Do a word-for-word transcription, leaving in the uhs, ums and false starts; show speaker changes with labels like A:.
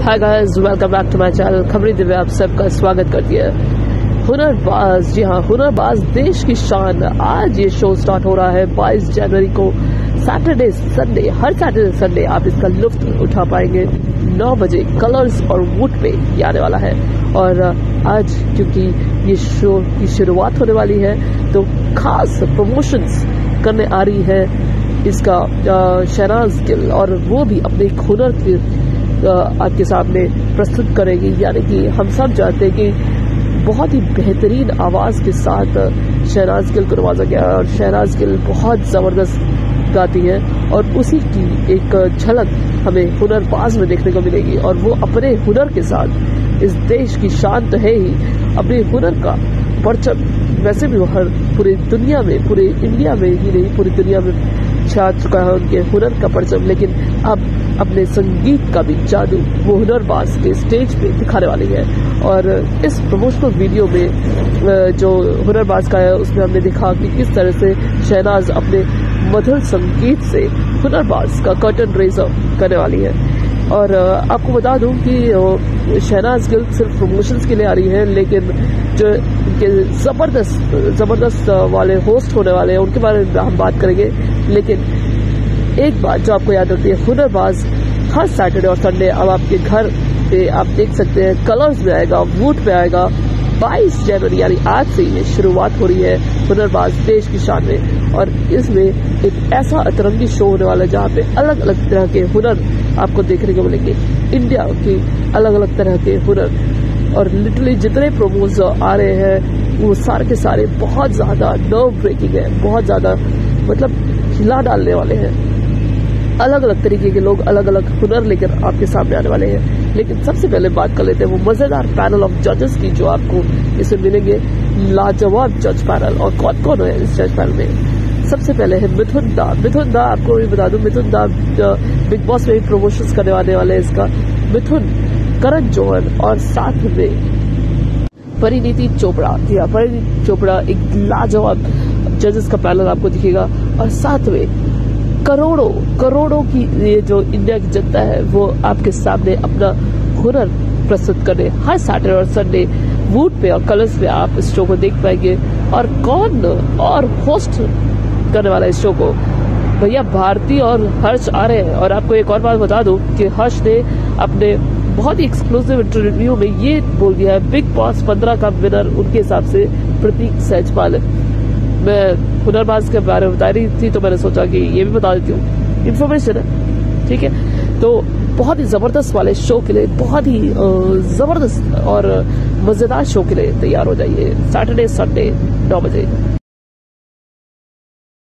A: Hi guys, welcome back to my channel. खबरी दिव्य आप सबका स्वागत करती है। हुनरबाज, जी हाँ, हुनरबाज देश की शान। आज ये शो स्टार्ट हो रहा है बाईस जनवरी को, सैटरडे संडे। हर सैटरडे संडे आप इसका लुत्फ उठा पाएंगे। नौ बजे कलर्स और वुड पे ये आने वाला है। और आज क्योंकि ये शो की शुरुआत होने वाली है तो खास प्रमोशंस करने आ रही है इसका शहनाज गिल, और वो भी अपने हुनर के आपके सामने प्रस्तुत करेगी। यानी कि हम सब जानते हैं कि बहुत ही बेहतरीन आवाज के साथ शहनाज गिल को नवाजा गया और शहनाज गिल बहुत जबरदस्त गाती है और उसी की एक झलक हमें हुनरबाज में देखने को मिलेगी। और वो अपने हुनर के साथ इस देश की शान तो है ही, अपने हुनर का परचम वैसे भी हर पूरी दुनिया में, पूरे इंडिया में ही नहीं पूरी दुनिया में छा चुका है उनके हुनर का परचम। लेकिन अब अपने संगीत का भी जादू वो हुनरबाज के स्टेज पे दिखाने वाली है। और इस प्रमोशनल वीडियो में जो हुनरबाज का है उसमें हमने देखा कि किस तरह से शहनाज अपने मधुर संगीत से हुनरबाज का कर्टन रेज करने वाली है। और आपको बता दूं कि शहनाज गिल सिर्फ प्रमोशंस के लिए आ रही है, लेकिन जो उनके जबरदस्त जबरदस्त वाले होस्ट होने वाले हैं उनके बारे में हम बात करेंगे। लेकिन एक बात जो आपको याद रखती है, हुनरबाज हर सैटरडे और संडे अब आपके घर पे आप देख सकते हैं कलर्स में आएगा, वुड पे आएगा। बाईस जनवरी यानी आज से ये शुरुआत हो रही है हुनरबाज देश की शान में। और इसमें एक ऐसा अतरंगी शो होने वाला है जहाँ पे अलग अलग तरह के हुनर आपको देखने को मिलेंगे, इंडिया के अलग अलग तरह के हुनर। और लिटरली जितने प्रोमोज आ रहे हैं वो सारे के सारे बहुत ज्यादा नर्व ब्रेकिंग है, बहुत ज्यादा मतलब हिला डालने वाले हैं। अलग अलग तरीके के लोग अलग अलग हुनर लेकर आपके सामने आने वाले हैं। लेकिन सबसे पहले बात कर लेते हैं वो मजेदार पैनल ऑफ जजेस की जो आपको इसमें मिलेंगे। लाजवाब जज पैनल। और कौन कौन है इस जज पैनल में? सबसे पहले है मिथुन दा। मिथुन दा आपको भी बता दूं, मिथुन दा बिग बॉस में भी प्रमोशंस करने वाले वाले हैं इसका। मिथुन, करण जौहर और साथ में परिणीति चोपड़ा। या परिणीति चोपड़ा एक लाजवाब जजेस का पैनल आपको दिखेगा। और साथ में करोड़ों करोड़ों की ये जो इंडिया की जनता है वो आपके सामने अपना हुनर प्रस्तुत करने हर सैटरडे और संडे वुड पे और कलर्स पे आप इस शो को देख पाएंगे। और कौन और होस्ट करने वाला इस शो को? भैया भारती और हर्ष आ रहे हैं। और आपको एक और बात बता दूं कि हर्ष ने अपने बहुत ही एक्सक्लूसिव इंटरव्यू में ये बोल दिया है बिग बॉस पंद्रह का विनर उनके हिसाब से प्रतीक सहजपाल है। मैं हुनरबाज के बारे में बता रही थी तो मैंने सोचा कि ये भी बता देती हूँ, इन्फॉर्मेशन है, ठीक है। तो बहुत ही जबरदस्त वाले शो के लिए, बहुत ही जबरदस्त और मजेदार शो के लिए तैयार हो जाइए सैटरडे संडे नौ बजे।